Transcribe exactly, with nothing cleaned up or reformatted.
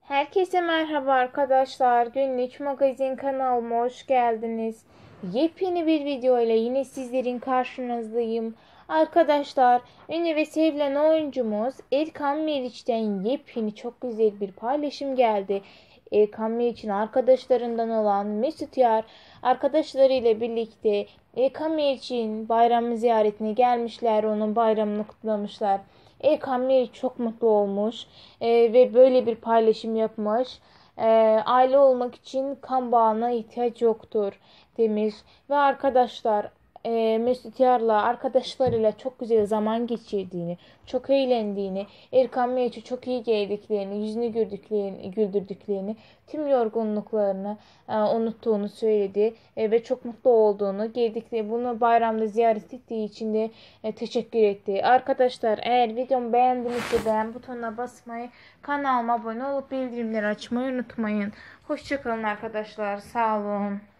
Herkese merhaba arkadaşlar. Günlük magazin kanalıma hoş geldiniz. Yepyeni bir video ile yine sizlerin karşınızdayım. Arkadaşlar, ünlü ve sevilen oyuncumuz Erkan Meriç'ten yepyeni çok güzel bir paylaşım geldi. Erkan Meriç'in arkadaşlarından olan Mesut Yar arkadaşlarıyla birlikte Erkan Meriç'in bayram ziyaretine gelmişler. Onun bayramını kutlamışlar. Erkan Meriç çok mutlu olmuş e, ve böyle bir paylaşım yapmış. E, aile olmak için kan bağına ihtiyaç yoktur demiş. Ve arkadaşlar, e, Mesut Yar'la arkadaşlarıyla çok güzel zaman geçirdiğini, çok eğlendiğini, Erkan Meriç'e çok iyi geldiklerini, yüzünü güldüklerini, güldürdüklerini, tüm yorgunluklarını e, unuttuğunu söyledi e, ve çok mutlu olduğunu, geldikleri bunu bayramda ziyaret ettiği için de e, teşekkür etti. Arkadaşlar, eğer videomu beğendinizse beğen butonuna basmayı, kanalıma abone olup bildirimleri açmayı unutmayın. Hoşçakalın arkadaşlar. Sağ olun.